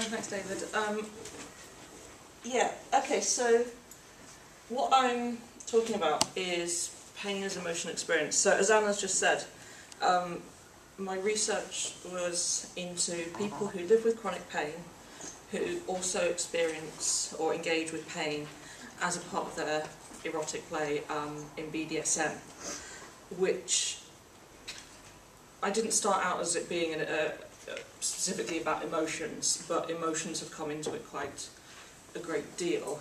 thanks, David. Yeah, okay, so what I'm talking about is pain as emotional experience. So as Anna's just said, my research was into people who live with chronic pain, who also experience or engage with pain as a part of their erotic play in BDSM, which I didn't start out as it being specifically about emotions, but emotions have come into it quite a great deal.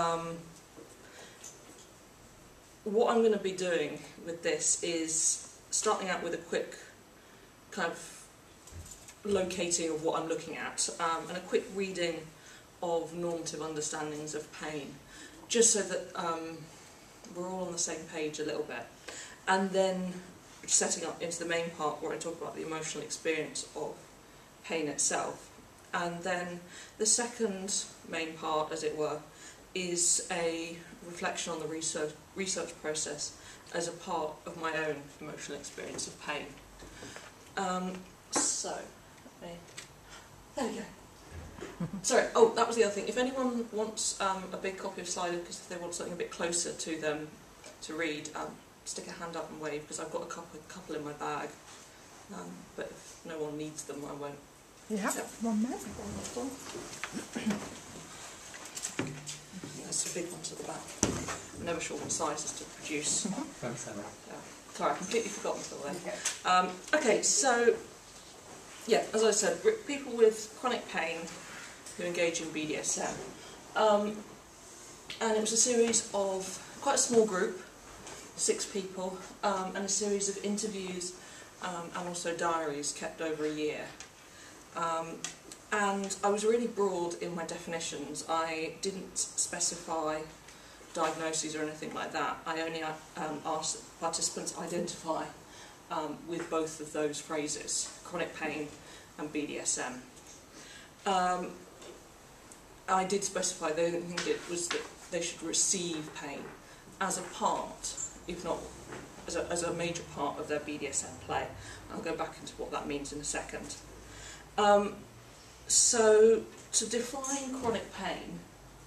What I'm going to be doing with this is starting out with a quick kind of locating of what I'm looking at, and a quick reading of normative understandings of pain, just so that we're all on the same page a little bit, and then setting up into the main part where I talk about the emotional experience of pain itself. And then the second main part, as it were, is a reflection on the research process as a part of my own emotional experience of pain. There we go. Sorry, oh, that was the other thing. If anyone wants a big copy of Slido, because if they want something a bit closer to them to read, stick a hand up and wave, because I've got a couple in my bag. But if no one needs them, I won't. Yeah, one minute. There's some big ones at the back. I'm never sure what sizes to produce. Thanks, Anna. Sorry, I completely forgot until then. Okay, so, yeah, as I said, people with chronic pain who engage in BDSM. And it was a series of, quite a small group, 6 people, and a series of interviews and also diaries kept over a year. And I was really broad in my definitions. I didn't specify diagnoses or anything like that. I only asked participants identify with both of those phrases, chronic pain and BDSM. I did specify the only thing it was that they should receive pain as a part, if not as a major part of their BDSM play. I'll go back into what that means in a second. So, to define chronic pain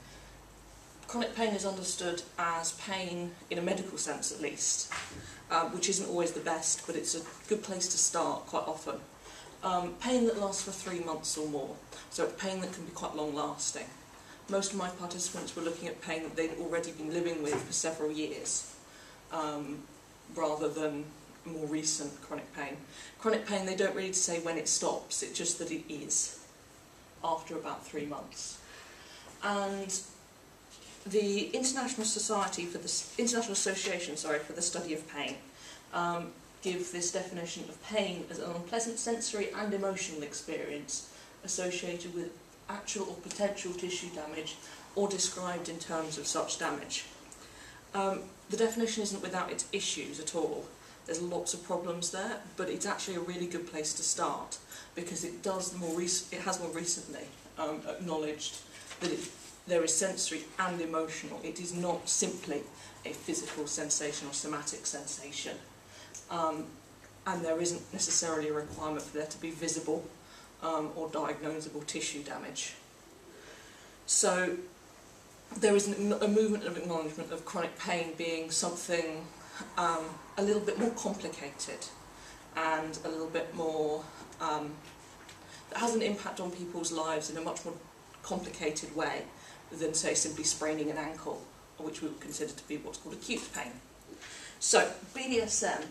is understood as pain, in a medical sense at least, which isn't always the best, but it's a good place to start quite often. Pain that lasts for 3 months or more, so it's pain that can be quite long-lasting. Most of my participants were looking at pain that they'd already been living with for several years, rather than more recent chronic pain. Chronic pain, they don't really say when it stops, it's just that it is, after about 3 months. And the International Association for the Study of Pain give this definition of pain as an unpleasant sensory and emotional experience associated with actual or potential tissue damage or described in terms of such damage. The definition isn't without its issues at all. There's lots of problems there, but it's actually a really good place to start, because it has more recently acknowledged that there is sensory and emotional. It is not simply a physical sensation or somatic sensation, and there isn't necessarily a requirement for there to be visible or diagnosable tissue damage. So there is a movement of acknowledgement of chronic pain being something a little bit more complicated and a little bit more that has an impact on people's lives in a much more complicated way than, say, simply spraining an ankle, which we would consider to be what's called acute pain. So, BDSM,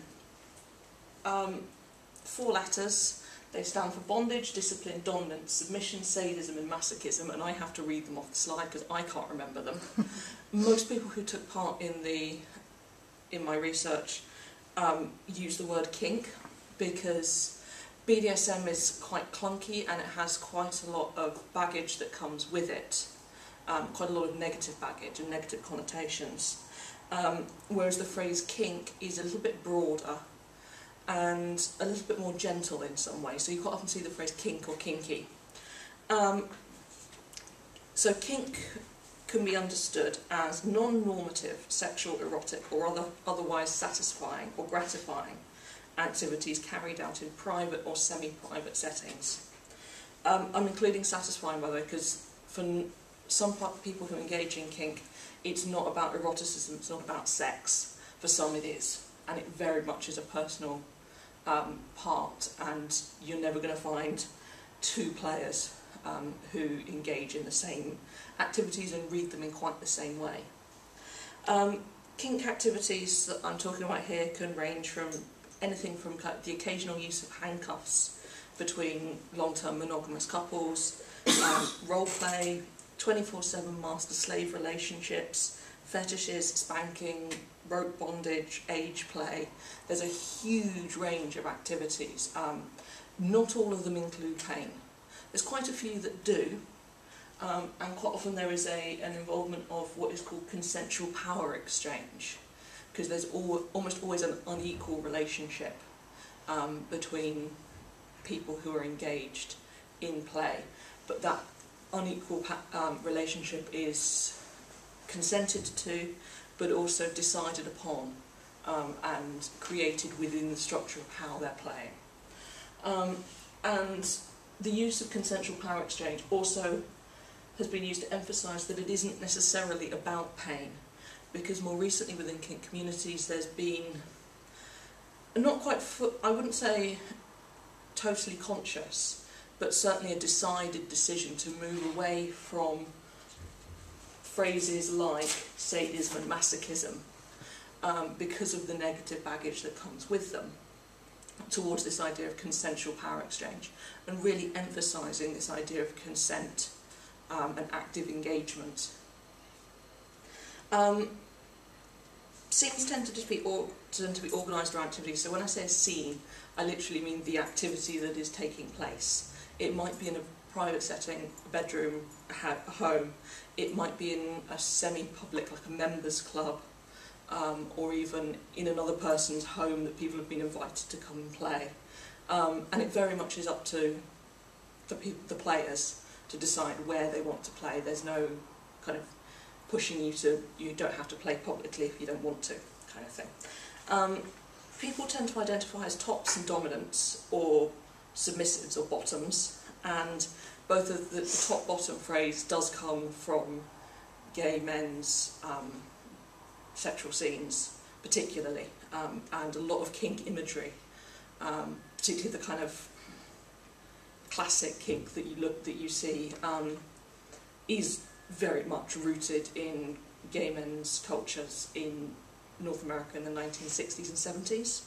4 letters. They stand for bondage, discipline, dominance, submission, sadism and masochism, and I have to read them off the slide because I can't remember them. Most people who took part in my research use the word kink, because BDSM is quite clunky and it has quite a lot of baggage that comes with it, quite a lot of negative baggage and negative connotations, whereas the phrase kink is a little bit broader and a little bit more gentle in some ways, so you quite often see the phrase kink or kinky. So kink can be understood as non-normative sexual, erotic or otherwise satisfying or gratifying activities carried out in private or semi-private settings. I'm including satisfying, by the way, because for some people who engage in kink, it's not about eroticism, it's not about sex. For some it is, and it very much is a personal part, and you're never going to find two players who engage in the same activities and read them in quite the same way. Kink activities that I'm talking about here can range from anything from the occasional use of handcuffs between long-term monogamous couples, role play, 24/7 master-slave relationships, fetishes, spanking, rope bondage, age play. There's a huge range of activities. Not all of them include pain. There's quite a few that do, and quite often there is an involvement of what is called consensual power exchange, because there's almost always an unequal relationship between people who are engaged in play, but that unequal relationship is consented to, but also decided upon and created within the structure of how they're playing. And the use of consensual power exchange also has been used to emphasise that it isn't necessarily about pain, because more recently within kink communities there's been not quite, I wouldn't say totally conscious, but certainly a decided decision to move away from phrases like sadism and masochism because of the negative baggage that comes with them, towards this idea of consensual power exchange, and really emphasising this idea of consent and active engagement. Scenes tend to be organised around activities, so when I say a scene, I literally mean the activity that is taking place. It might be in a private setting, a bedroom, a home. It might be in a semi-public, like a members club, or even in another person's home that people have been invited to come and play. And it very much is up to the players to decide where they want to play. There's no kind of pushing you don't have to play publicly if you don't want to, kind of thing. People tend to identify as tops and dominants, or submissives or bottoms, and both of the top-bottom phrase does come from gay men's sexual scenes, particularly, and a lot of kink imagery, particularly the kind of classic kink that you see, is very much rooted in gay men's cultures in North America in the 1960s and 70s.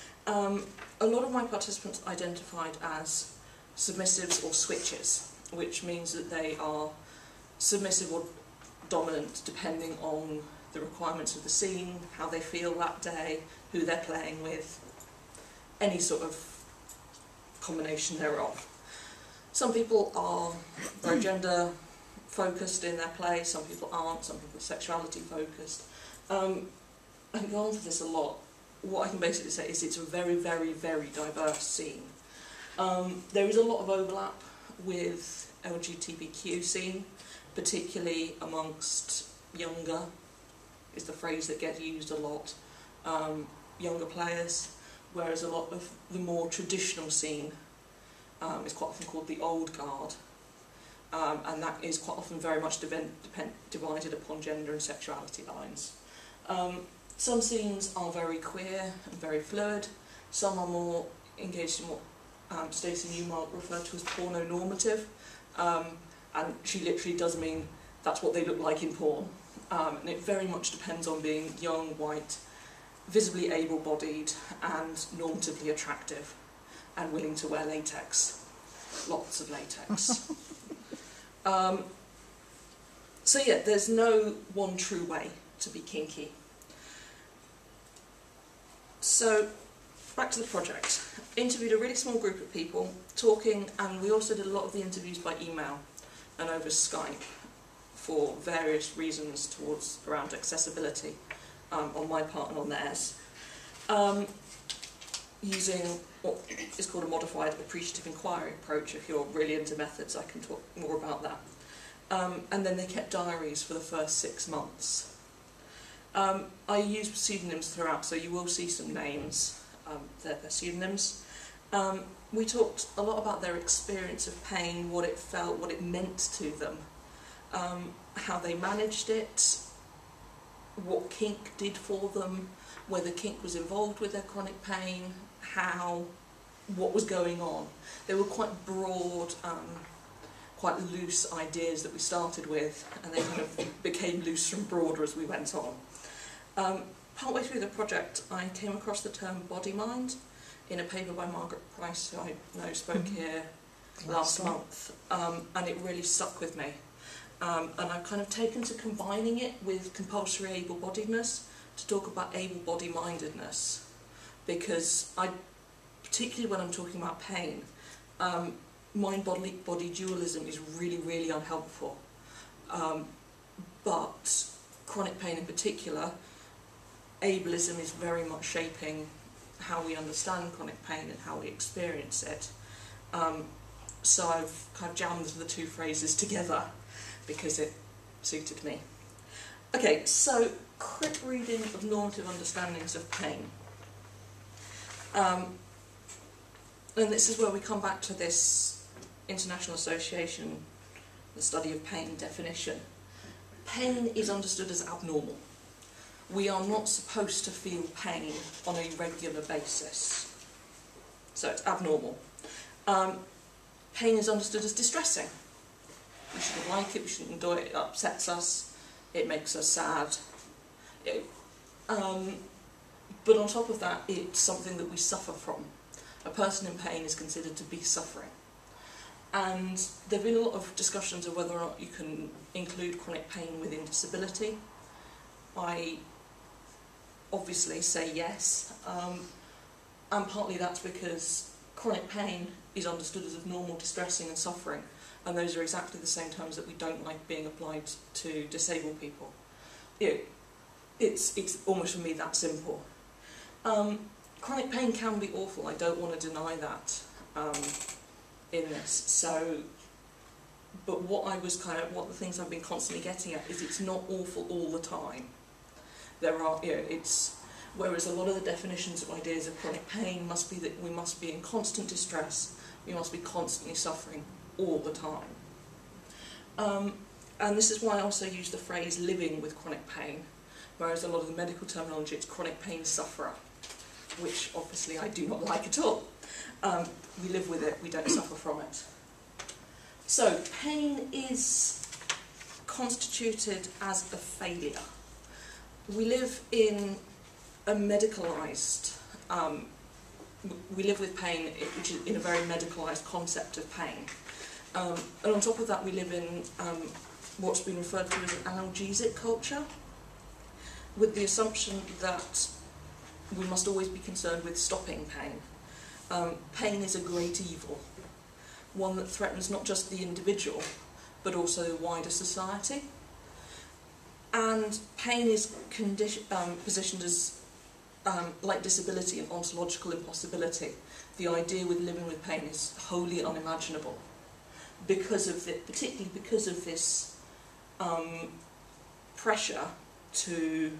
A lot of my participants identified as submissives or switches, which means that they are submissive or dominant depending on the requirements of the scene, how they feel that day, who they're playing with, any sort of combination thereof. Some people are very gender focused in their play, some people aren't, some people are sexuality focused. I can go on to this a lot. What I can basically say is it's a very, very, very diverse scene. There is a lot of overlap with LGBTQ scene, particularly amongst younger, is the phrase that gets used a lot, younger players, whereas a lot of the more traditional scene is quite often called the old guard, and that is quite often very much divided upon gender and sexuality lines. Some scenes are very queer and very fluid, some are more engaged in what Stacey Newmark referred to as porno-normative, and she literally does mean that's what they look like in porn. And it very much depends on being young, white, visibly able-bodied and normatively attractive and willing to wear latex. Lots of latex. So yeah, there's no one true way to be kinky. So, back to the project. Interviewed a really small group of people, talking, and we also did a lot of the interviews by email and over Skype for various reasons around accessibility on my part and on theirs. Using what is called a modified appreciative inquiry approach. If you're really into methods, I can talk more about that. And then they kept diaries for the first 6 months. I used pseudonyms throughout, so you will see some names, they're pseudonyms. We talked a lot about their experience of pain, what it felt, what it meant to them, how they managed it, what kink did for them, whether kink was involved with their chronic pain, what was going on. They were quite broad, quite loose ideas that we started with, and they kind of became looser and broader as we went on. Partway through the project, I came across the term body-mind in a paper by Margaret Price, who I know spoke here last month, and it really stuck with me. And I've kind of taken to combining it with compulsory able-bodiedness to talk about able-body-mindedness, because particularly when I'm talking about pain, mind-body dualism is really, really unhelpful. But chronic pain in particular, ableism is very much shaping how we understand chronic pain and how we experience it. So I've kind of jammed the two phrases together because it suited me. Okay, so crip reading of normative understandings of pain. And this is where we come back to this International Association, the study of pain definition. Pain is understood as abnormal. We are not supposed to feel pain on a regular basis. So it's abnormal. Pain is understood as distressing. We shouldn't like it, we shouldn't enjoy it, it upsets us, it makes us sad. But on top of that, it's something that we suffer from. A person in pain is considered to be suffering. And there have been a lot of discussions of whether or not you can include chronic pain within disability. I obviously say yes, and partly that's because chronic pain is understood as abnormal, distressing and suffering, and those are exactly the same terms that we don't like being applied to disabled people. It's almost for me that simple. Chronic pain can be awful, I don't want to deny that in this. So, but what the things I've been constantly getting at is it's not awful all the time. There are, whereas a lot of the definitions of ideas of chronic pain must be that we must be in constant distress, we must be constantly suffering all the time. And this is why I also use the phrase living with chronic pain, whereas a lot of the medical terminology it's chronic pain sufferer, which obviously I do not like at all. We live with it, we don't suffer from it. So pain is constituted as a failure. We live in a medicalised, we live with pain, which is in a very medicalised concept of pain. And on top of that we live in what's been referred to as an analgesic culture, with the assumption that we must always be concerned with stopping pain. Pain is a great evil, one that threatens not just the individual, but also the wider society. And pain is positioned as like disability and ontological impossibility. The idea with living with pain is wholly unimaginable particularly because of this pressure to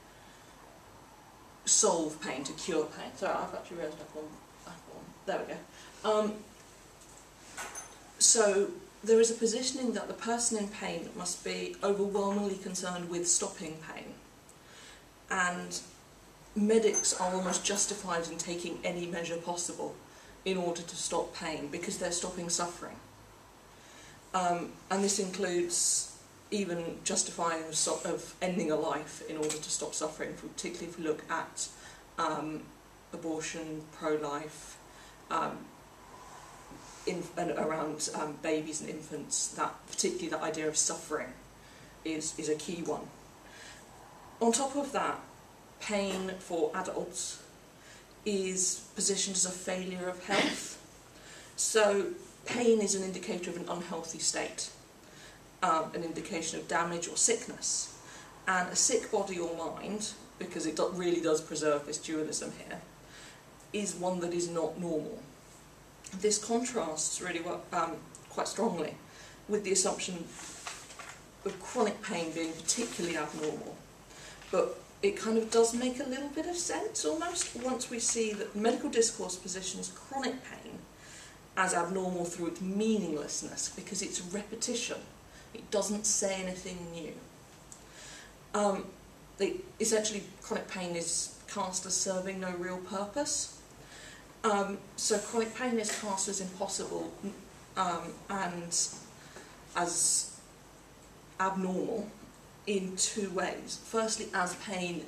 solve pain, to cure pain. Sorry, I've actually realised I've gone back on. There we go. So there is a positioning that the person in pain must be overwhelmingly concerned with stopping pain, and medics are almost justified in taking any measure possible in order to stop pain because they're stopping suffering. And this includes even justifying of ending a life in order to stop suffering, particularly if we look at abortion, pro-life, and around babies and infants, particularly that idea of suffering is a key one. On top of that, pain for adults is positioned as a failure of health. So pain is an indicator of an unhealthy state, an indication of damage or sickness. And a sick body or mind, because it really does preserve this dualism here, is one that is not normal. This contrasts really well, quite strongly with the assumption of chronic pain being particularly abnormal. But it kind of does make a little bit of sense almost once we see that medical discourse positions chronic pain as abnormal through its meaninglessness, because it's repetition. It doesn't say anything new. Essentially, chronic pain is cast as serving no real purpose. So chronic pain is cast as impossible and as abnormal in two ways. Firstly, as pain,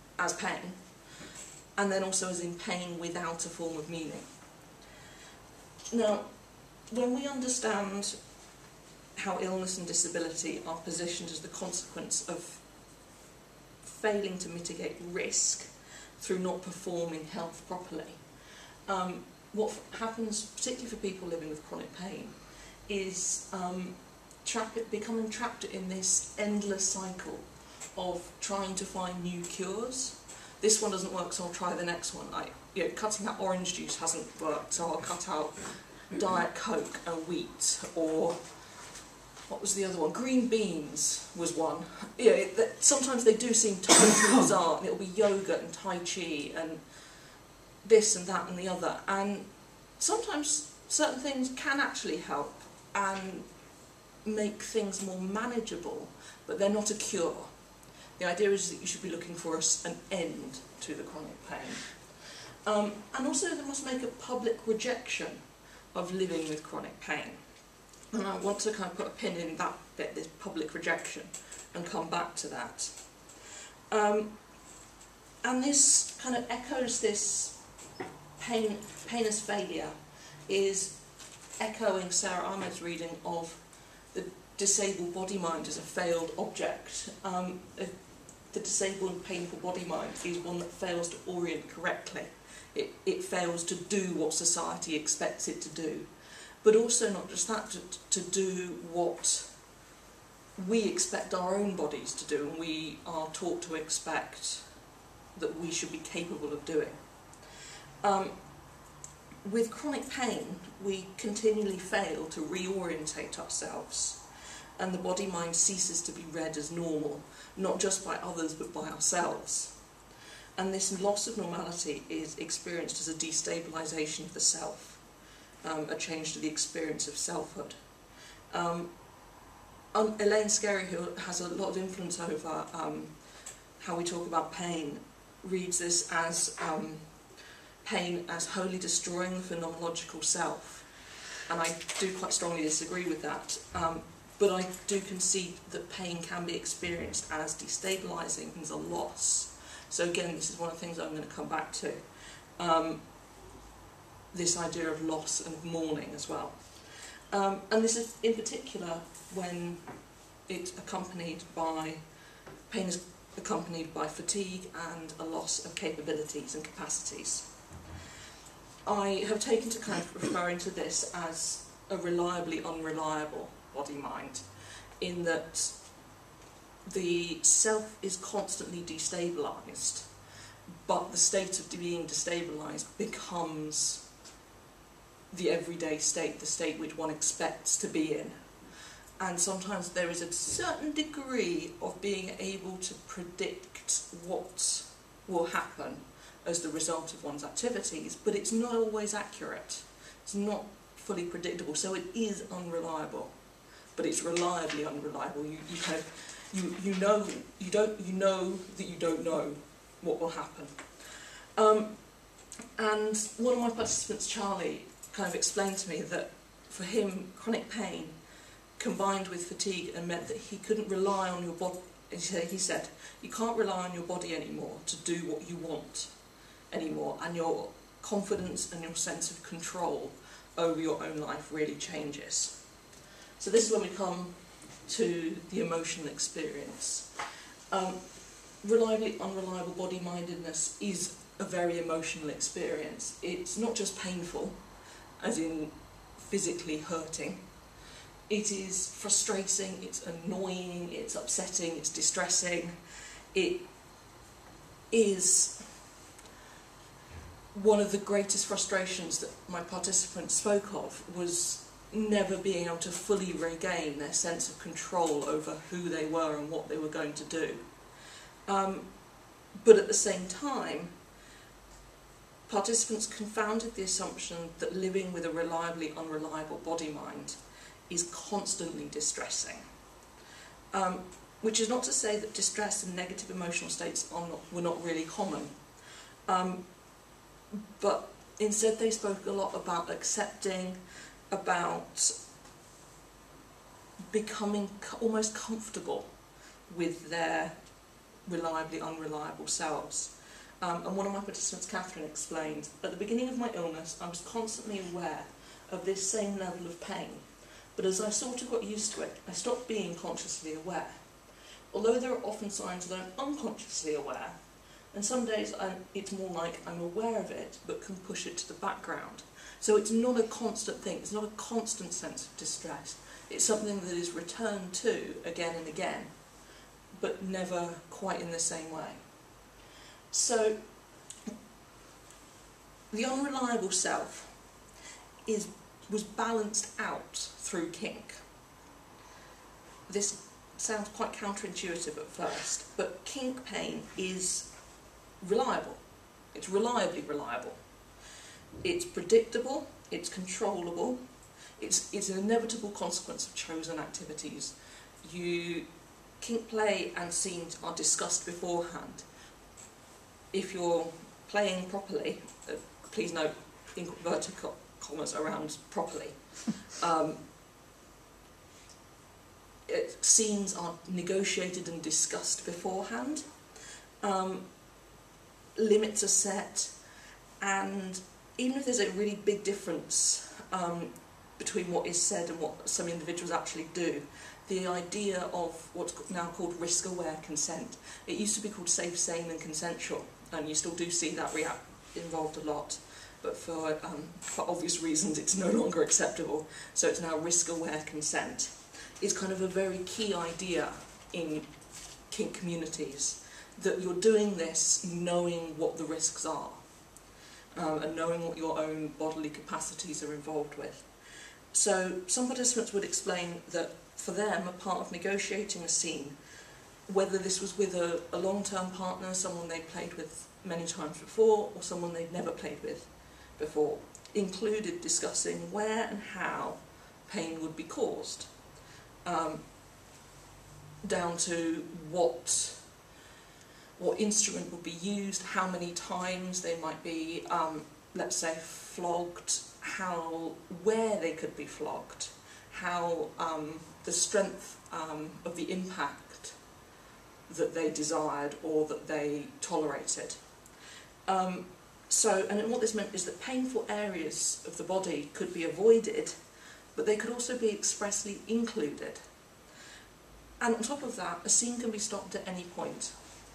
and then also as in pain without a form of meaning. Now, when we understand how illness and disability are positioned as the consequence of failing to mitigate risk through not performing health properly, what happens, particularly for people living with chronic pain, is becoming trapped in this endless cycle of trying to find new cures. This one doesn't work, so I'll try the next one. Cutting out orange juice hasn't worked, so I'll cut out Diet Coke and wheat, or what was the other one? Green beans was one. Sometimes they do seem totally bizarre, and it'll be yogurt and Tai Chi and this and that and the other. And sometimes certain things can actually help and make things more manageable, but they're not a cure. The idea is that you should be looking for an end to the chronic pain. And also they must make a public rejection of living with chronic pain. And I want to kind of put a pin in that bit, this public rejection, and come back to that. And this kind of echoes this pain as failure, is echoing Sarah Ahmed's reading of the disabled body-mind as a failed object. The disabled and painful body-mind is one that fails to orient correctly. It fails to do what society expects it to do. But also not just that, to do what we expect our own bodies to do, and we are taught to expect that we should be capable of doing. With chronic pain, we continually fail to reorientate ourselves, and the body-mind ceases to be read as normal, not just by others but by ourselves. And this loss of normality is experienced as a destabilisation of the self, a change to the experience of selfhood. Elaine Scarry, who has a lot of influence over how we talk about pain, reads this as pain as wholly destroying the phenomenological self. And I do quite strongly disagree with that. But I do concede that pain can be experienced as destabilising, as a loss. So again, this is one of the things I'm going to come back to. This idea of loss and mourning as well. And this is in particular when it's accompanied by, pain is accompanied by fatigue and a loss of capabilities and capacities. I have taken to kind of referring to this as a reliably unreliable body-mind, in that the self is constantly destabilised, but the state of being destabilised becomes the everyday state, the state which one expects to be in. And sometimes there is a certain degree of being able to predict what will happen as the result of one's activities, but it's not always accurate. It's not fully predictable, so it is unreliable, but it's reliably unreliable. You know that you don't know what will happen. And one of my participants, Charlie, kind of explained to me that for him, chronic pain combined with fatigue and meant that he couldn't rely on your body. He said, you can't rely on your body anymore to do what you want anymore, and your confidence and your sense of control over your own life really changes. So this is when we come to the emotional experience. Reliably unreliable body-mindedness is a very emotional experience. It's not just painful, as in physically hurting. It is frustrating, it's annoying, it's upsetting, it's distressing. It is one of the greatest frustrations that my participants spoke of, was never being able to fully regain their sense of control over who they were and what they were going to do. But at the same time, participants confounded the assumption that living with a reliably unreliable body-mind is constantly distressing. Which is not to say that distress and negative emotional states were not really common. But instead they spoke a lot about accepting, about becoming almost comfortable with their reliably unreliable selves. And one of my participants, Catherine, explained, at the beginning of my illness I was constantly aware of this same level of pain, but as I sort of got used to it, I stopped being consciously aware. Although there are often signs that I'm unconsciously aware, and some days it's more like I'm aware of it but can push it to the background. So it's not a constant thing, it's not a constant sense of distress. It's something that is returned to again and again, but never quite in the same way. So the unreliable self was balanced out through kink. This sounds quite counterintuitive at first, but kink pain is reliable. It's reliably reliable. It's predictable, it's controllable, it's an inevitable consequence of chosen activities. Kink play and scenes are discussed beforehand. If you're playing properly, please note inverted commas around properly, scenes are negotiated and discussed beforehand, limits are set, and even if there's a really big difference between what is said and what some individuals actually do, the idea of what's now called risk-aware consent, it used to be called safe, sane and consensual, and you still do see that involved a lot, but for obvious reasons it's no longer acceptable, so it's now risk-aware consent. Is kind of a very key idea in kink communities, that you're doing this knowing what the risks are, and knowing what your own bodily capacities are involved with. So some participants would explain that for them, a part of negotiating a scene, whether this was with a long-term partner, someone they'd played with many times before, or someone they'd never played with before, included discussing where and how pain would be caused. Down to what instrument would be used, how many times they might be, let's say, flogged, where they could be flogged, how the strength of the impact that they desired or that they tolerated. And what this meant is that painful areas of the body could be avoided, but they could also be expressly included. And on top of that, a scene can be stopped at any point.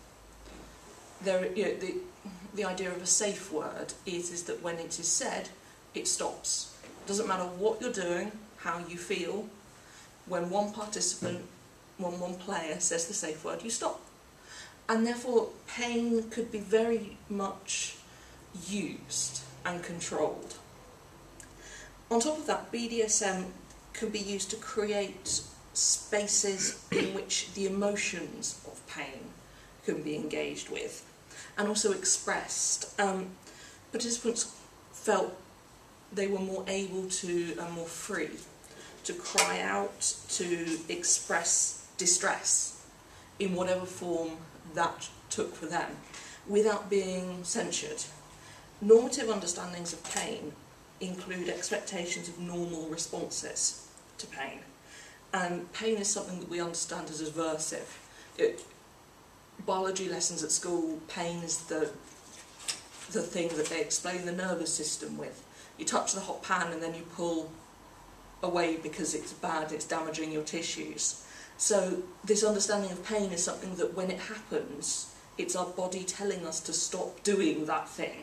The idea of a safe word is that when it is said, it stops. It doesn't matter what you're doing, how you feel, when one participant, when one player says the safe word, you stop. And therefore, pain could be very much used and controlled. On top of that, BDSM can be used to create spaces in which the emotions of pain can be engaged with and also expressed. Participants felt they were more able to and more free to cry out, to express distress in whatever form that took for them without being censured. Normative understandings of pain include expectations of normal responses to pain. And pain is something that we understand as aversive. Biology lessons at school, pain is the thing that they explain the nervous system with. You touch the hot pan and then you pull away because it's bad, it's damaging your tissues. So this understanding of pain is something that when it happens, it's our body telling us to stop doing that thing.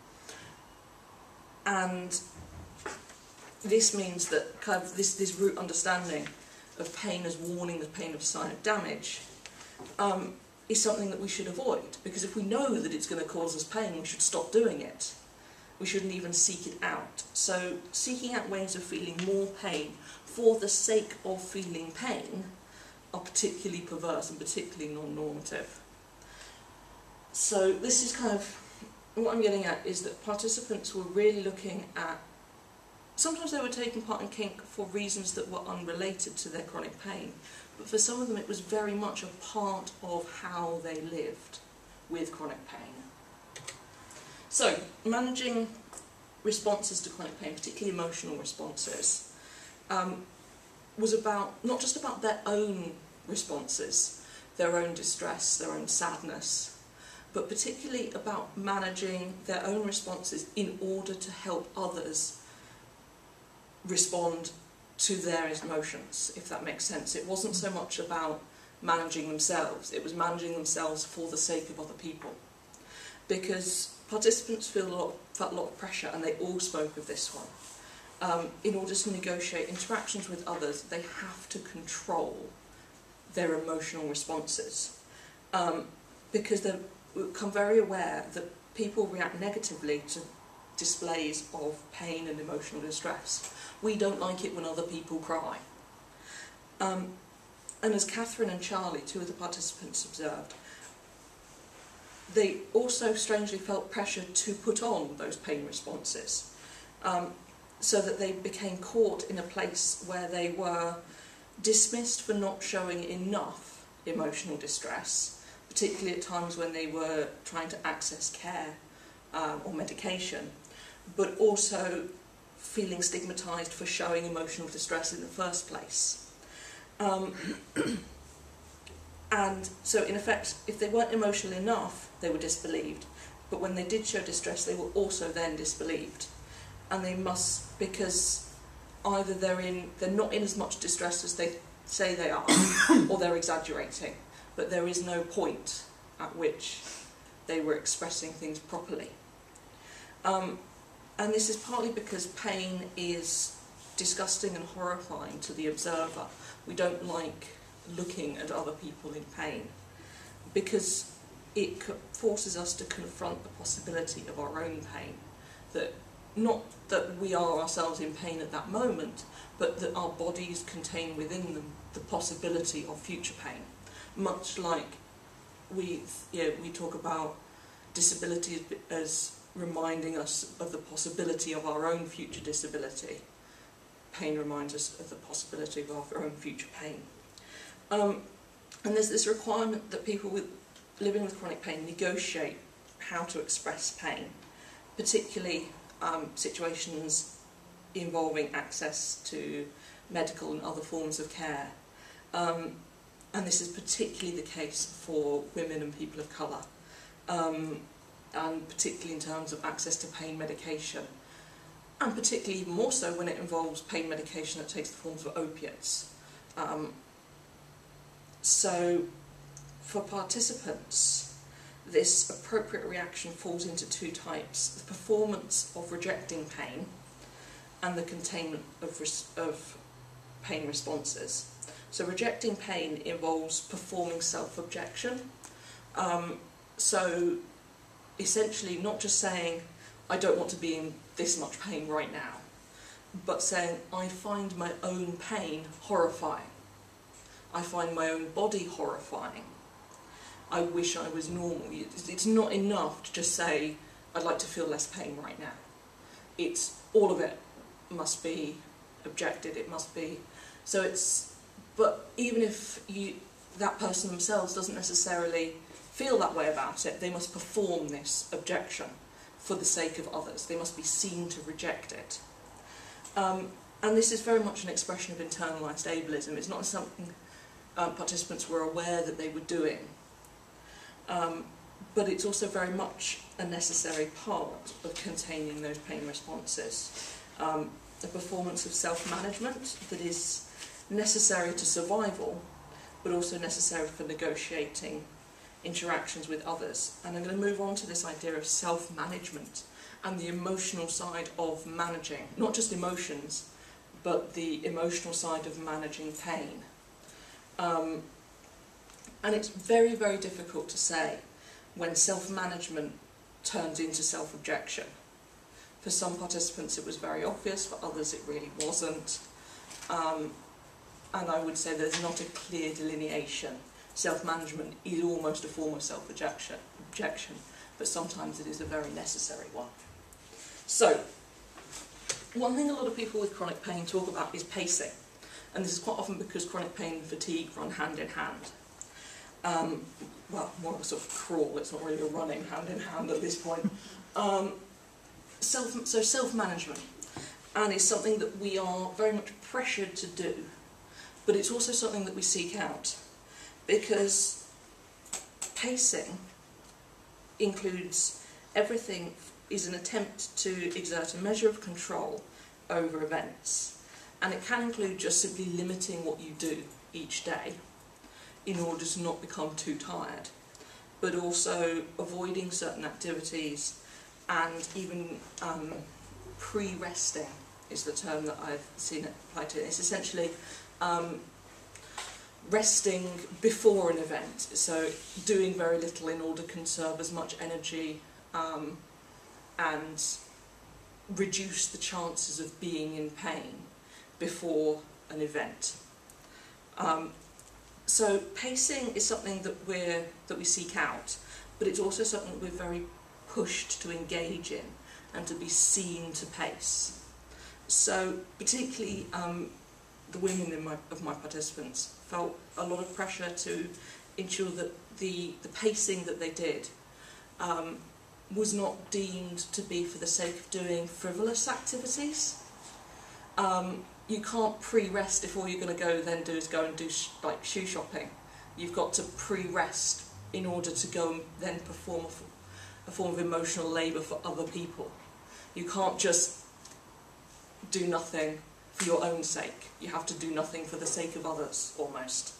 And this means that kind of this root understanding of pain as warning, the pain of a sign of damage, is something that we should avoid, because if we know that it's going to cause us pain, we should stop doing it. We shouldn't even seek it out. So seeking out ways of feeling more pain for the sake of feeling pain are particularly perverse and particularly non-normative. So this is kind of, what I'm getting at is that participants were really looking at, sometimes they were taking part in kink for reasons that were unrelated to their chronic pain, but for some of them it was very much a part of how they lived with chronic pain. So, managing responses to chronic pain, particularly emotional responses, was about, not just about their own responses, their own distress, their own sadness, but particularly about managing their own responses in order to help others respond to their emotions, if that makes sense. It wasn't so much about managing themselves, it was managing themselves for the sake of other people. Because participants felt a lot of pressure, and they all spoke of this one. In order to negotiate interactions with others, they have to control their emotional responses. Because they become very aware that people react negatively to displays of pain and emotional distress. We don't like it when other people cry. And as Catherine and Charlie, two of the participants, observed, they also strangely felt pressure to put on those pain responses, so that they became caught in a place where they were dismissed for not showing enough emotional distress, particularly at times when they were trying to access care or medication, but also feeling stigmatised for showing emotional distress in the first place. And so in effect, if they weren't emotional enough, they were disbelieved, but when they did show distress, they were also then disbelieved. And they must, because either they're not in as much distress as they say they are, or they're exaggerating, but there is no point at which they were expressing things properly. And this is partly because pain is disgusting and horrifying to the observer. We don't like looking at other people in pain, because it forces us to confront the possibility of our own pain. That not that we are ourselves in pain at that moment, but that our bodies contain within them the possibility of future pain. Much like we talk about disability as reminding us of the possibility of our own future disability, pain reminds us of the possibility of our own future pain. And there's this requirement that people living with chronic pain negotiate how to express pain, particularly situations involving access to medical and other forms of care. And this is particularly the case for women and people of colour, and particularly in terms of access to pain medication, and particularly even more so when it involves pain medication that takes the forms of opiates. So for participants, this appropriate reaction falls into two types: the performance of rejecting pain and the containment of pain responses. So rejecting pain involves performing self-objection. So essentially not just saying, I don't want to be in this much pain right now, but saying, I find my own pain horrifying. I find my own body horrifying. I wish I was normal. It's not enough to just say, I'd like to feel less pain right now. It's all of it must be objected, it must be. So it's, but even if that person themselves doesn't necessarily feel that way about it, they must perform this objection for the sake of others. They must be seen to reject it. And this is very much an expression of internalised ableism. It's not something participants were aware that they were doing. But it's also very much a necessary part of containing those pain responses. A performance of self-management that is necessary to survival, but also necessary for negotiating interactions with others. And I'm going to move on to this idea of self-management and the emotional side of managing, not just emotions, but the emotional side of managing pain. And it's very, very difficult to say when self-management turns into self-objection. For some participants it was very obvious, for others it really wasn't. And I would say there's not a clear delineation self-management is almost a form of self-rejection, but sometimes it is a very necessary one. So, one thing a lot of people with chronic pain talk about is pacing, and this is quite often because chronic pain and fatigue run hand in hand. Well, more of a sort of crawl, it's not really a running hand in hand at this point. So self-management, and it's something that we are very much pressured to do, but it's also something that we seek out, because pacing includes everything, is an attempt to exert a measure of control over events, and it can include just simply limiting what you do each day in order to not become too tired, but also avoiding certain activities, and even pre-resting is the term that I've seen it applied to. It's essentially resting before an event, so doing very little in order to conserve as much energy and reduce the chances of being in pain before an event. So pacing is something that we seek out, but it's also something that we're very pushed to engage in and to be seen to pace. So particularly the women of my participants felt a lot of pressure to ensure that the pacing that they did was not deemed to be for the sake of doing frivolous activities. You can't pre-rest if all you're going to go and do like shoe shopping. You've got to pre-rest in order to go and then perform a form of emotional labour for other people. You can't just do nothing for your own sake. You have to do nothing for the sake of others, almost.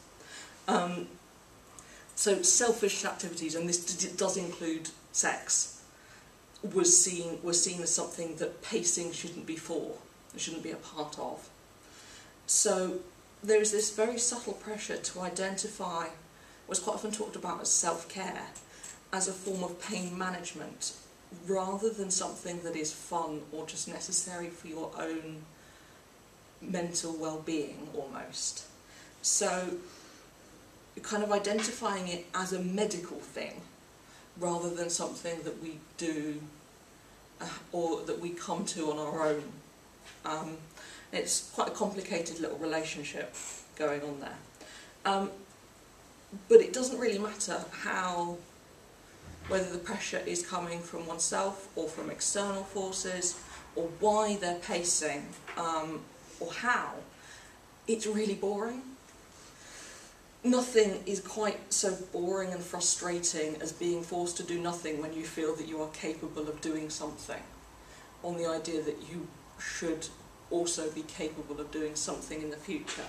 So selfish activities, and this does include sex, was seen as something that pacing shouldn't be for, shouldn't be a part of. So there is this very subtle pressure to identify what's quite often talked about as self-care as a form of pain management, rather than something that is fun or just necessary for your own mental well-being, almost. So you're kind of identifying it as a medical thing rather than something that we do or that we come to on our own. It's quite a complicated little relationship going on there. But it doesn't really matter whether the pressure is coming from oneself or from external forces, or why they're pacing, or how. It's really boring. Nothing is quite so boring and frustrating as being forced to do nothing when you feel that you are capable of doing something, on the idea that you should also be capable of doing something in the future.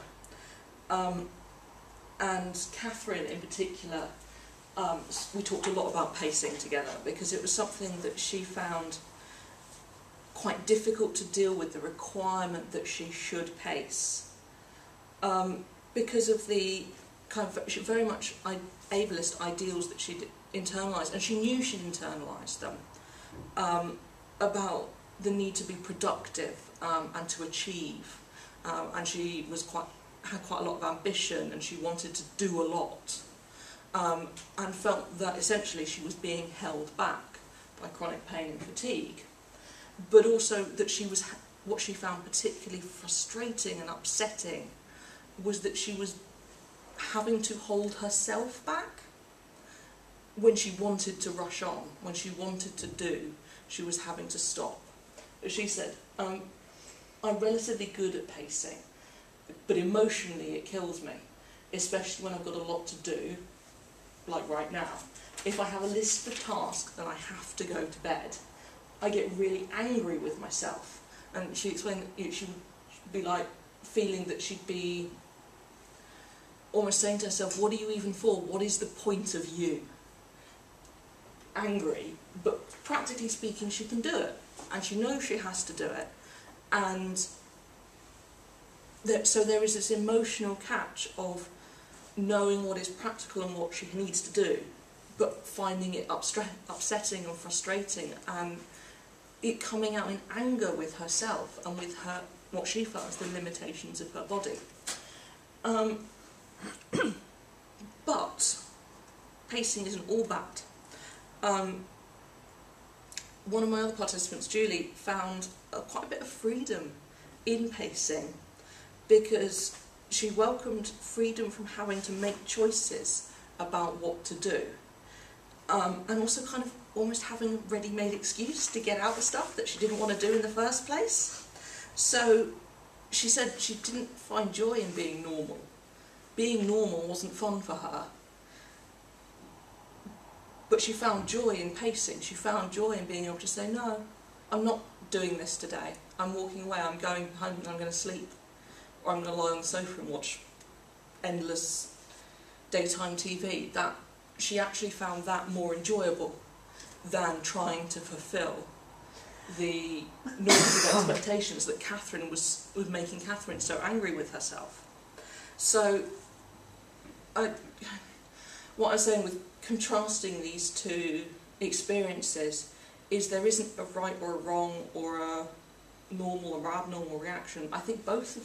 And Catherine in particular, we talked a lot about pacing together, because it was something that she found quite difficult to deal with, the requirement that she should pace, because of the kind of very much ableist ideals that she'd internalised, and she knew she'd internalised them, about the need to be productive and to achieve, and she had quite a lot of ambition, and she wanted to do a lot, and felt that essentially she was being held back by chronic pain and fatigue, but also that what she found particularly frustrating and upsetting was that she was having to hold herself back when she wanted to rush on, when she wanted to do, she was having to stop. She said, I'm relatively good at pacing, but emotionally it kills me, especially when I've got a lot to do, like right now. If I have a list of tasks and I have to go to bed, I get really angry with myself. And she explained that she would be like feeling that she'd be almost saying to herself, what are you even for? What is the point of you? Angry, but practically speaking she can do it, and she knows she has to do it, and so there is this emotional catch of knowing what is practical and what she needs to do, but finding it upsetting and frustrating, and it coming out in anger with herself and with what she felt as the limitations of her body. But pacing isn't all bad. One of my other participants, Julie, found quite a bit of freedom in pacing because she welcomed freedom from having to make choices about what to do, and also kind of almost having a ready-made excuse to get out the stuff that she didn't want to do in the first place. So she said she didn't find joy in being normal. Being normal wasn't fun for her. But she found joy in pacing. She found joy in being able to say, no, I'm not doing this today. I'm walking away, I'm going home and I'm going to sleep. Or I'm going to lie on the sofa and watch endless daytime TV. That she actually found that more enjoyable than trying to fulfil the normative expectations that Catherine was making Catherine so angry with herself. So, what I'm saying with contrasting these two experiences is there isn't a right or a wrong or a normal or abnormal reaction. I think both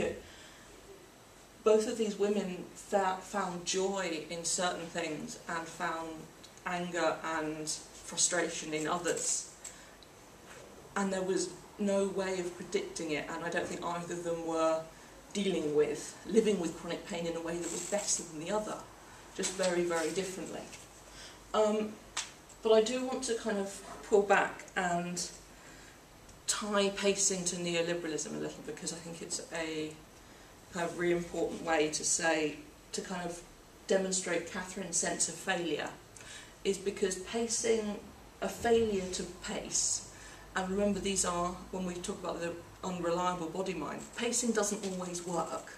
of these women found joy in certain things and found anger and frustration in others, and there was no way of predicting it, and I don't think either of them were living with chronic pain in a way that was better than the other, just very, very differently. But I do want to kind of pull back and tie pacing to neoliberalism a little, because I think it's a kind of really important way to kind of demonstrate Catherine's sense of failure, is because pacing, a failure to pace, and remember these are, when we talk about the unreliable body mind, pacing doesn't always work.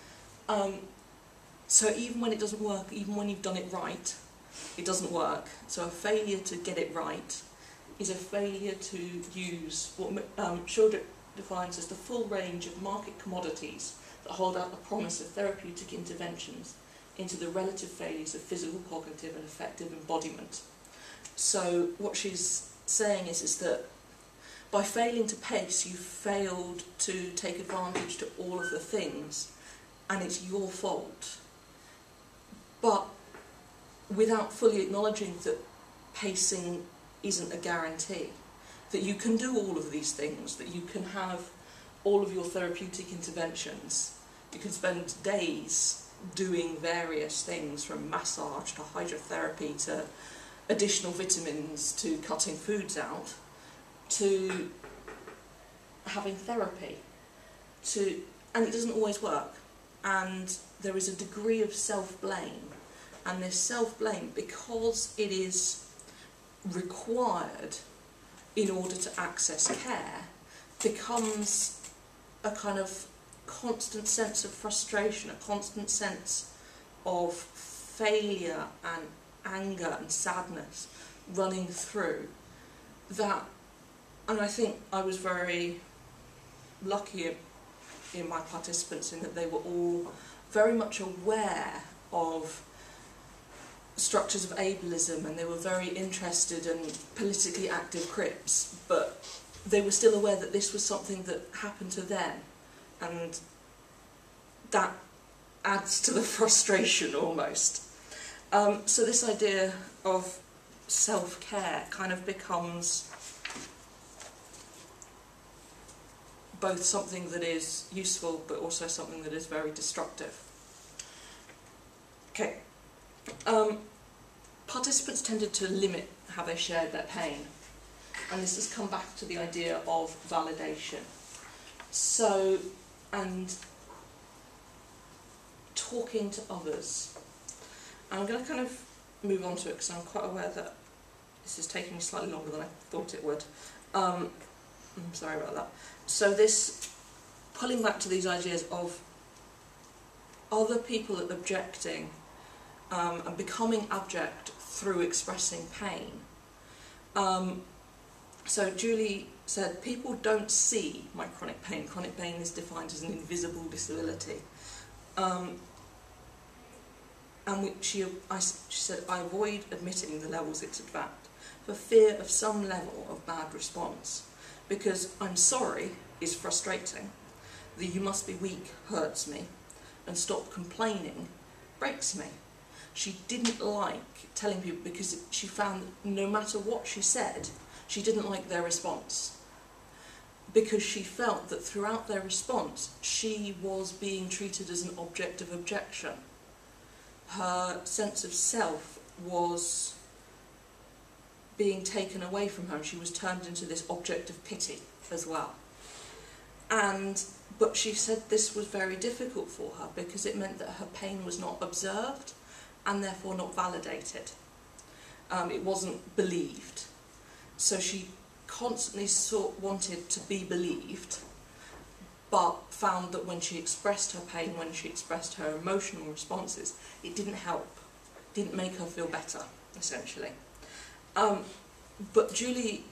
So even when it doesn't work, even when you've done it right, it doesn't work. So a failure to get it right is a failure to use what Sheppard defines as the full range of market commodities that hold out the promise of therapeutic interventions into the relative failures of physical, cognitive and affective embodiment. So what she's saying is that by failing to pace, you've failed to take advantage to all of the things, and it's your fault. But without fully acknowledging that pacing isn't a guarantee, that you can do all of these things, that you can have all of your therapeutic interventions, you can spend days doing various things from massage to hydrotherapy to additional vitamins to cutting foods out to having therapy, and it doesn't always work, and there is a degree of self-blame, and this self-blame, because it is required in order to access care, becomes a kind of constant sense of frustration, a constant sense of failure and anger and sadness running through that. And I think I was very lucky in my participants in that they were all very much aware of structures of ableism, and they were very interested in politically active crips, but they were still aware that this was something that happened to them, and that adds to the frustration almost. So this idea of self-care kind of becomes both something that is useful but also something that is very destructive. Okay. Participants tended to limit how they shared their pain, and this has come back to the idea of validation. So, and talking to others. And I'm going to kind of move on to it because I'm quite aware that this is taking me slightly longer than I thought it would. I'm sorry about that. So this, pulling back to these ideas of other people objecting and becoming abject through expressing pain. So Julie said, people don't see my chronic pain. Chronic pain is defined as an invisible disability. And she said, I avoid admitting the levels it's at for fear of some level of bad response. Because I'm sorry is frustrating, the you must be weak hurts me, and stop complaining breaks me. she didn't like telling people because she found no matter what she said, she didn't like their response. Because she felt that throughout their response, she was being treated as an object of objection. Her sense of self was being taken away from her, and she was turned into this object of pity as well. But she said this was very difficult for her because it meant that her pain was not observed and therefore not validated. It wasn't believed. So she constantly wanted to be believed, but found that when she expressed her pain, when she expressed her emotional responses, it didn't help, didn't make her feel better, essentially. But Julie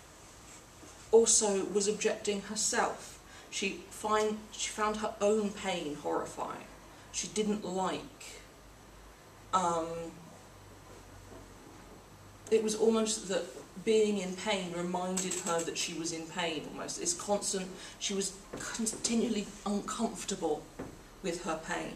also was objecting herself. She found her own pain horrifying. She didn't like. It was almost that being in pain reminded her that she was in pain. Almost, it's constant. She was continually uncomfortable with her pain,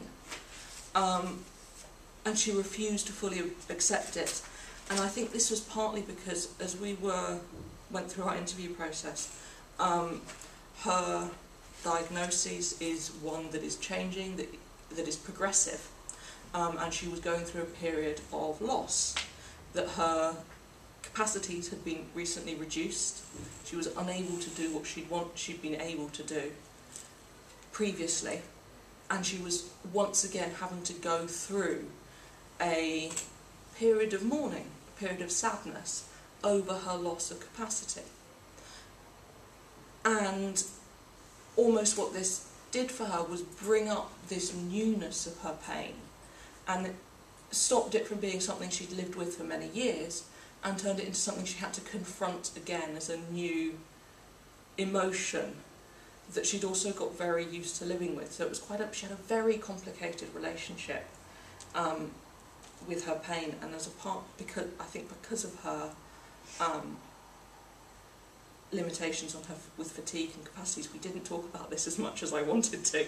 and she refused to fully accept it. And I think this was partly because, as we went through our interview process, her diagnosis is one that is changing, that is progressive, and she was going through a period of loss, that her capacities had been recently reduced. She was unable to do what she'd been able to do previously, and she was once again having to go through a period of mourning, a period of sadness over her loss of capacity. And almost what this did for her was bring up this newness of her pain, and it stopped it from being something she'd lived with for many years and turned it into something she had to confront again as a new emotion that she'd also got very used to living with. So it was she had a very complicated relationship with her pain, and as a part, because of her limitations on her with fatigue and capacities, we didn't talk about this as much as I wanted to.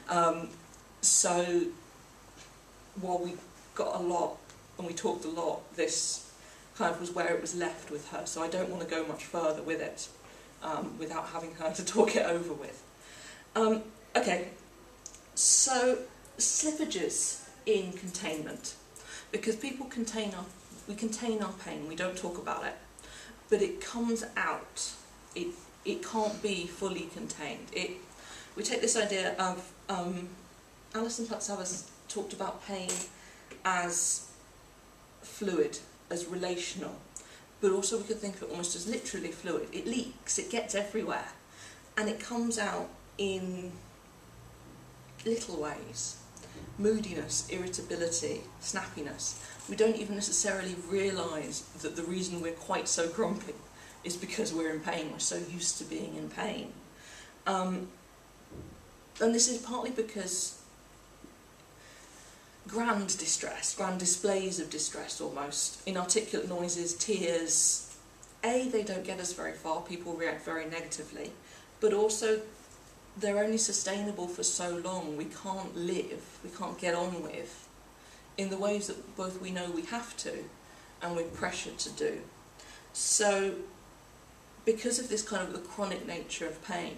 So while we got a lot and we talked a lot, this kind of was where it was left with her. So I don't want to go much further with it without having her to talk it over with. Okay, so slippages in containment, because people we contain our pain, we don't talk about it, but it comes out. It can't be fully contained. We take this idea of Alison Platzavas talked about pain as fluid, as relational, but also we could think of it almost as literally fluid. It leaks, it gets everywhere, and it comes out in little ways. Moodiness, irritability, snappiness. We don't even necessarily realise that the reason we're quite so grumpy is because we're in pain. We're so used to being in pain. And this is partly because grand distress, grand displays of distress almost, inarticulate noises, tears, they don't get us very far, people react very negatively, but also they're only sustainable for so long. We can't live, we can't get on with in the ways that both we know we have to and we're pressured to do. So because of this kind of the chronic nature of pain,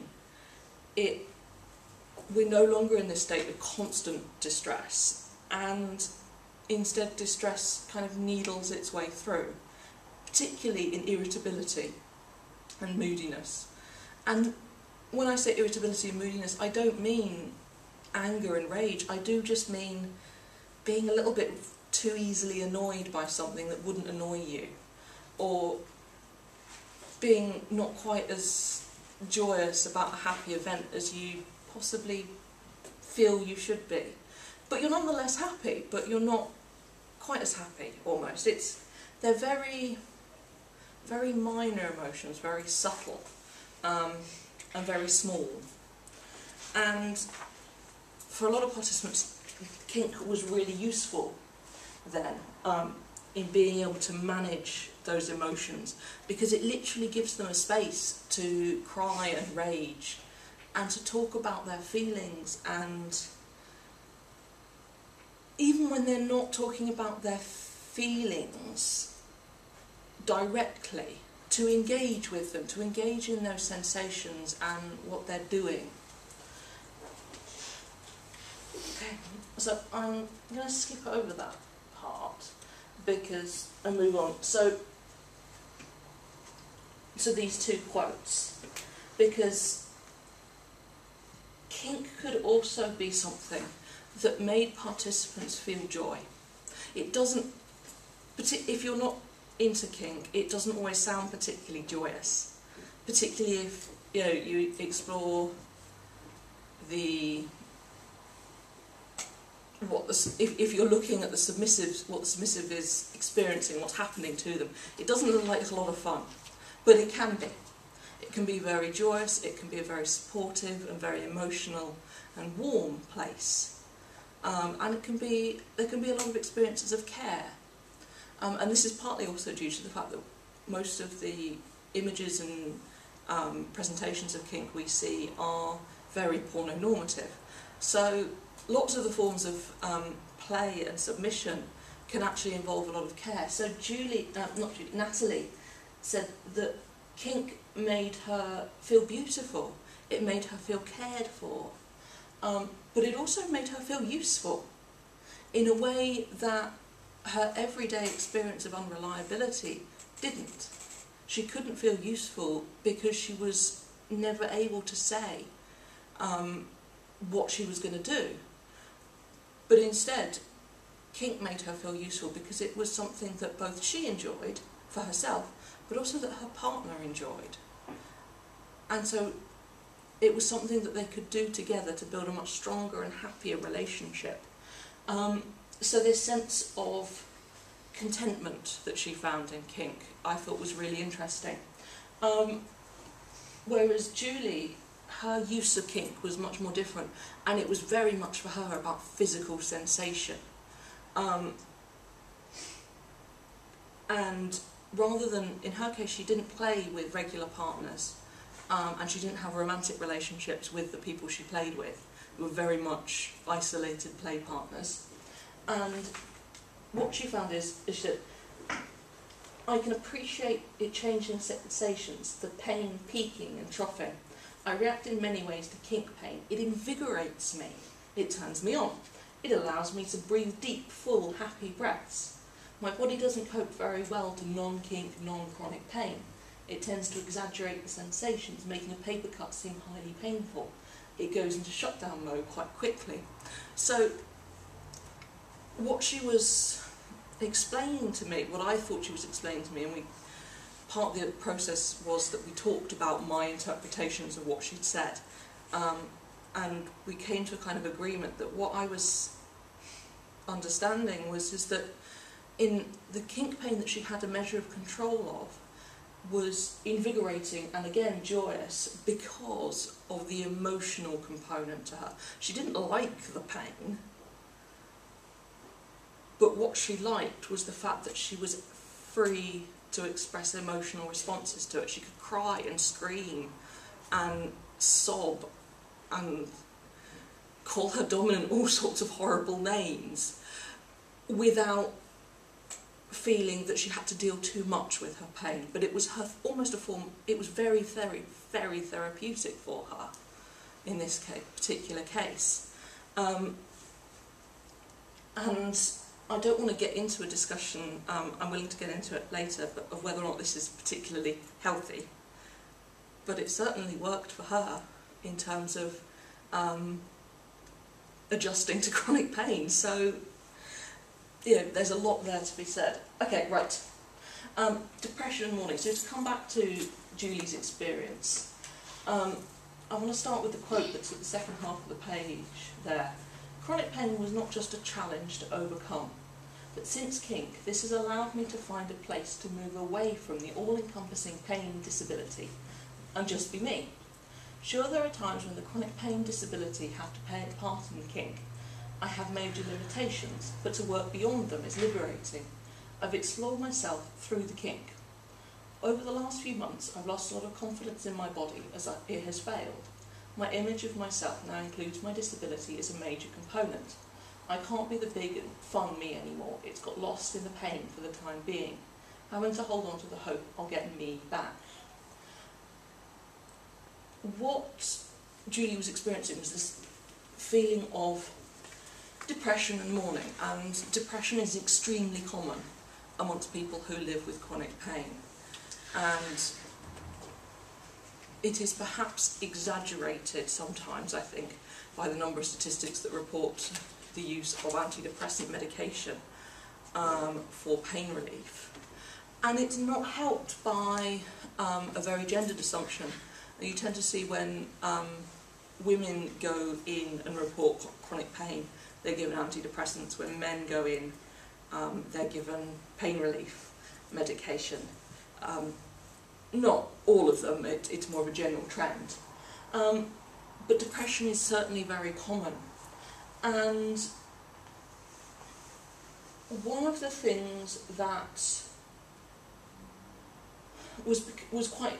we're no longer in this state of constant distress, and instead distress kind of needles its way through, particularly in irritability and moodiness. And when I say irritability and moodiness, I don't mean anger and rage, I do just mean being a little bit too easily annoyed by something that wouldn't annoy you, or being not quite as joyous about a happy event as you possibly feel you should be. But you're nonetheless happy, but you're not quite as happy, almost. They're very, very minor emotions, very subtle, and very small. And for a lot of participants, kink was really useful then, in being able to manage those emotions, because it literally gives them a space to cry and rage and to talk about their feelings, and even when they're not talking about their feelings directly, to engage with them, to engage in those sensations and what they're doing. Okay, so I'm going to skip over that part and move on. So these two quotes, because kink could also be something that made participants feel joy. It doesn't, if you're not into kink, it doesn't always sound particularly joyous, particularly if you explore if you're looking at the submissive, what the submissive is experiencing, what's happening to them. It doesn't look like a lot of fun, but it can be. It can be very joyous, it can be a very supportive and very emotional and warm place. And there can be a lot of experiences of care. And this is partly also due to the fact that most of the images and presentations of kink we see are very porno-normative. So lots of the forms of play and submission can actually involve a lot of care. So Natalie said that kink made her feel beautiful, it made her feel cared for, but it also made her feel useful in a way that her everyday experience of unreliability didn't. She couldn't feel useful because she was never able to say what she was going to do. But instead, kink made her feel useful because it was something that both she enjoyed for herself, but also that her partner enjoyed. And so it was something that they could do together to build a much stronger and happier relationship. So this sense of contentment that she found in kink, I thought was really interesting. Whereas Julie, her use of kink was much more different, and it was very much for her about physical sensation. And rather than, in her case, she didn't play with regular partners, and she didn't have romantic relationships with the people she played with. They were very much isolated play partners. And what she found is that I can appreciate it changing sensations, the pain peaking and troughing. I react in many ways to kink pain. It invigorates me. It turns me on. It allows me to breathe deep, full, happy breaths. My body doesn't cope very well to non-kink, non-chronic pain. It tends to exaggerate the sensations, making a paper cut seem highly painful. It goes into shutdown mode quite quickly. So what she was explaining to me, what I thought she was explaining to me, and part of the process was that we talked about my interpretations of what she'd said, and we came to a kind of agreement that what I was understanding was that in the kink pain that she had a measure of control of was invigorating and again joyous because of the emotional component to her. She didn't like the pain, but what she liked was the fact that she was free to express emotional responses to it. She could cry and scream and sob and call her dominant all sorts of horrible names without feeling that she had to deal too much with her pain. But it was almost a form, it was very, very, very therapeutic for her in this particular case. And I don't want to get into a discussion, I'm willing to get into it later, but of whether or not this is particularly healthy. But it certainly worked for her in terms of adjusting to chronic pain. So, there's a lot there to be said. Okay, right. Depression and mourning. So to come back to Julie's experience, I want to start with the quote that's at the second half of the page there. Chronic pain was not just a challenge to overcome, but since kink, this has allowed me to find a place to move away from the all-encompassing pain and disability and just be me. Sure, there are times when the chronic pain disability have to play a part in kink. I have major limitations, but to work beyond them is liberating. I've explored myself through the kink. Over the last few months, I've lost a lot of confidence in my body as it has failed. My image of myself now includes my disability as a major component. I can't be the big fun me anymore. It's got lost in the pain for the time being. Having to hold on to the hope I'll get me back. What Julie was experiencing was this feeling of depression and mourning, and depression is extremely common amongst people who live with chronic pain, and it is perhaps exaggerated sometimes, I think, by the number of statistics that report the use of antidepressant medication for pain relief. And it's not helped by a very gendered assumption. You tend to see when women go in and report chronic pain, they're given antidepressants. When men go in, they're given pain relief medication. Not all of them, it's more of a general trend. But depression is certainly very common. And one of the things that was quite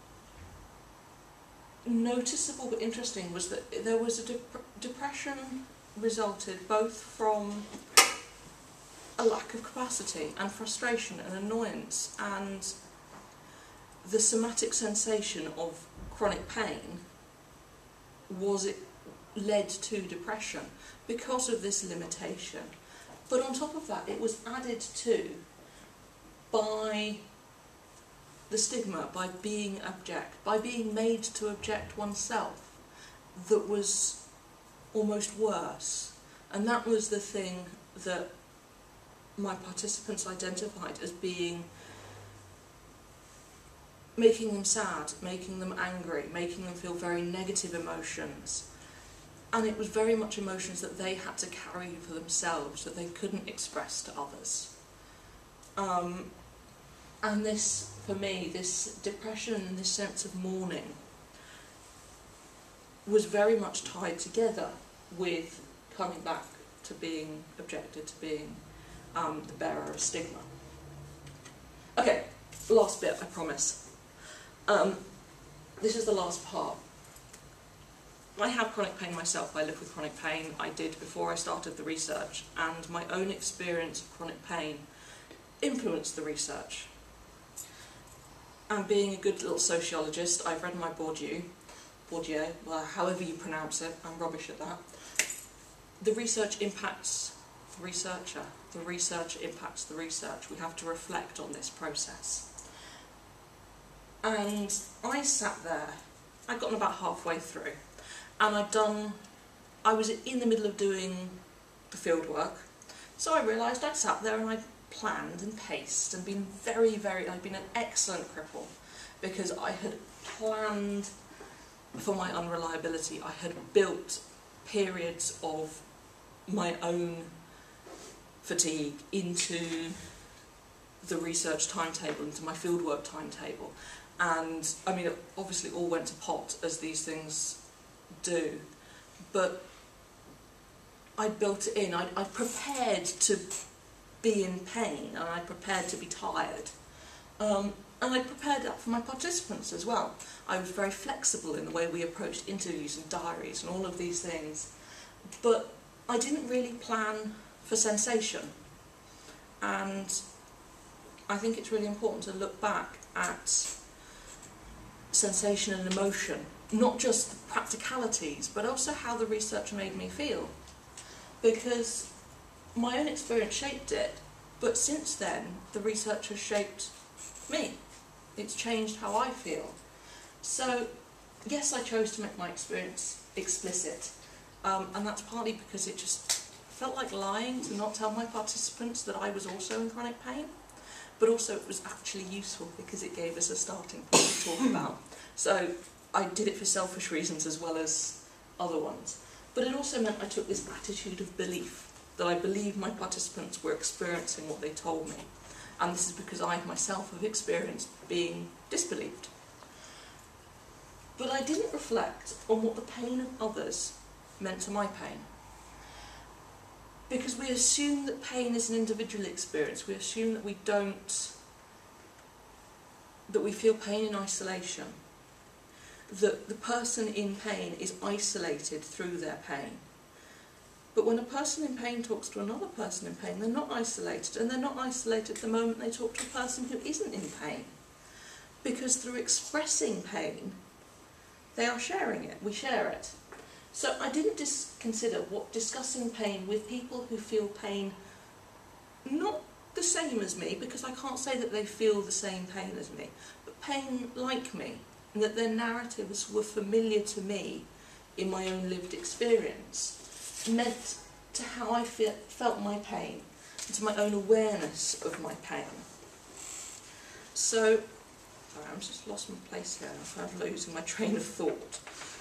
noticeable but interesting was that there was a depression resulted both from a lack of capacity and frustration and annoyance, and the somatic sensation of chronic pain led to depression because of this limitation. But on top of that, it was added to by the stigma, by being abject, by being made to object oneself, that was almost worse. And that was the thing that my participants identified as being making them sad, making them angry, making them feel very negative emotions. And it was very much emotions that they had to carry for themselves, that they couldn't express to others. And this, for me, this depression and this sense of mourning was very much tied together with coming back to being objected, to being the bearer of stigma. Okay, last bit, I promise. This is the last part. I have chronic pain myself. I live with chronic pain. I did before I started the research, and my own experience of chronic pain influenced the research. And being a good little sociologist, I've read my Bourdieu, well, however you pronounce it, I'm rubbish at that. The research impacts the researcher. The research impacts the research. We have to reflect on this process. And I sat there, I'd gotten about halfway through, and I was in the middle of doing the field work, so I realised I'd sat there and I'd planned and paced and been I'd been an excellent cripple, because I had planned for my unreliability. I had built periods of my own fatigue into the research timetable, into my fieldwork timetable. And I mean, it obviously all went to pot, as these things do, but I built it in. I prepared to be in pain, and I prepared to be tired, and I prepared that for my participants as well. I was very flexible in the way we approached interviews and diaries and all of these things, but I didn't really plan for sensation. And I think it's really important to look back at sensation and emotion, not just the practicalities, but also how the research made me feel, because my own experience shaped it, but since then the research has shaped me. It's changed how I feel. So yes, I chose to make my experience explicit, and that's partly because it just felt like lying to not tell my participants that I was also in chronic pain, but also it was actually useful because it gave us a starting point to talk about. So I did it for selfish reasons as well as other ones. But it also meant I took this attitude of belief, that I believed my participants were experiencing what they told me. And this is because I myself have experienced being disbelieved. But I didn't reflect on what the pain of others meant to my pain. Because we assume that pain is an individual experience. We assume that we feel pain in isolation. That the person in pain is isolated through their pain. But when a person in pain talks to another person in pain, they're not isolated, and they're not isolated the moment they talk to a person who isn't in pain. Because through expressing pain, they are sharing it, we share it. So I didn't consider what discussing pain with people who feel pain not the same as me, because I can't say that they feel the same pain as me, but pain like me, and that their narratives were familiar to me in my own lived experience, meant to how I felt my pain, and to my own awareness of my pain. So, sorry, I've just lost my place here, I'm kind of losing my train of thought.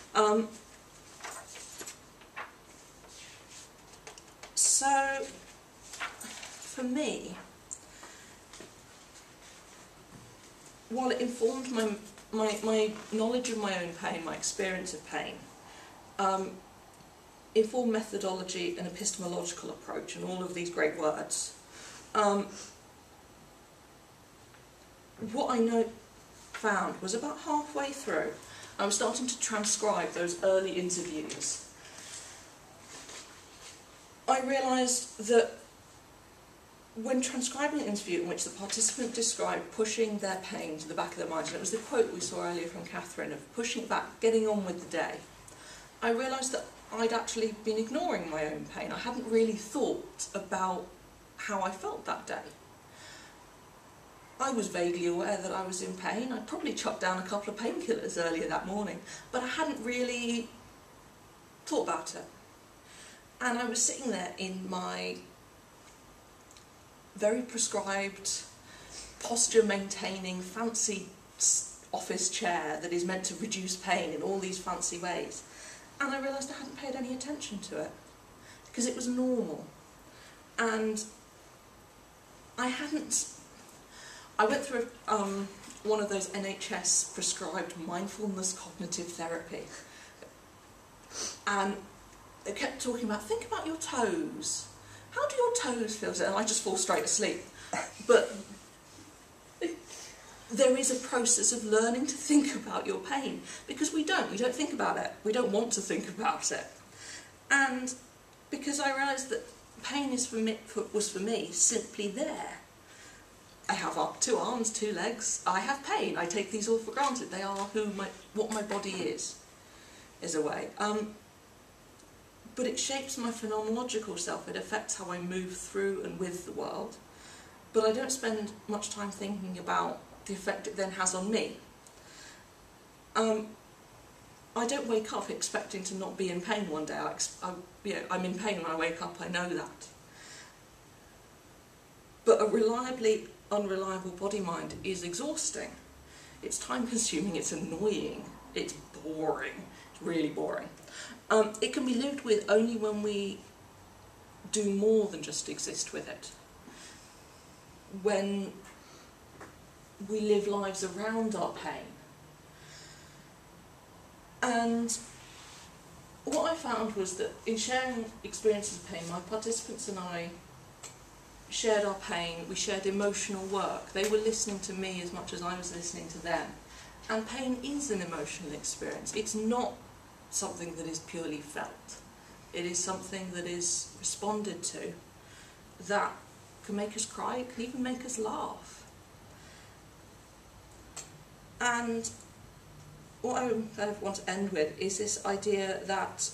So, for me, while it informed my knowledge of my own pain, my experience of pain, informed methodology and epistemological approach and all of these great words, what I found was about halfway through, I was starting to transcribe those early interviews. I realised that when transcribing an interview in which the participant described pushing their pain to the back of their mind, and it was the quote we saw earlier from Catherine of pushing it back, getting on with the day, I realised that I'd actually been ignoring my own pain. I hadn't really thought about how I felt that day. I was vaguely aware that I was in pain. I'd probably chopped down a couple of painkillers earlier that morning, but I hadn't really thought about it. And I was sitting there in my very prescribed, posture-maintaining, fancy office chair that is meant to reduce pain in all these fancy ways. And I realised I hadn't paid any attention to it, because it was normal. And I went through one of those NHS prescribed mindfulness cognitive therapy. And they kept talking about, think about your toes. How do your toes feel? And I just fall straight asleep. But there is a process of learning to think about your pain, because we don't think about it. We don't want to think about it. And because I realised that pain was for me simply there. I have 2 arms, 2 legs, I have pain, I take these all for granted. They are what my body is a way. But it shapes my phenomenological self, it affects how I move through and with the world. But I don't spend much time thinking about the effect it then has on me. I don't wake up expecting to not be in pain one day. I'm in pain when I wake up, I know that. But a reliably unreliable body-mind is exhausting. It's time-consuming, it's annoying, it's boring, it's really boring. It can be lived with only when we do more than just exist with it. When we live lives around our pain. And what I found was that in sharing experiences of pain, my participants and I shared our pain, we shared emotional work. They were listening to me as much as I was listening to them. And pain is an emotional experience. It's not something that is purely felt. It is something that is responded to, that can make us cry, it can even make us laugh. And what I kind of want to end with is this idea that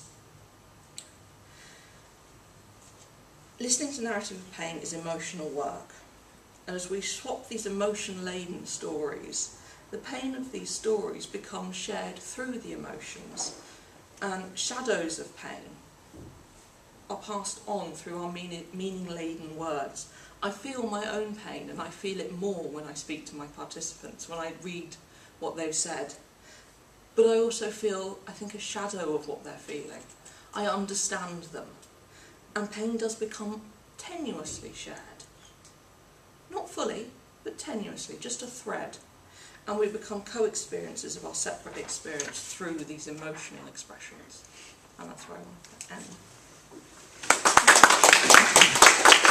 listening to narrative of pain is emotional work. And as we swap these emotion-laden stories, the pain of these stories becomes shared through the emotions. And shadows of pain are passed on through our meaning-laden words. I feel my own pain, and I feel it more when I speak to my participants, when I read what they've said. But I also feel, I think, a shadow of what they're feeling. I understand them. And pain does become tenuously shared. Not fully, but tenuously, just a thread. And we become co-experiencers of our separate experience through these emotional expressions. And that's where I want to end.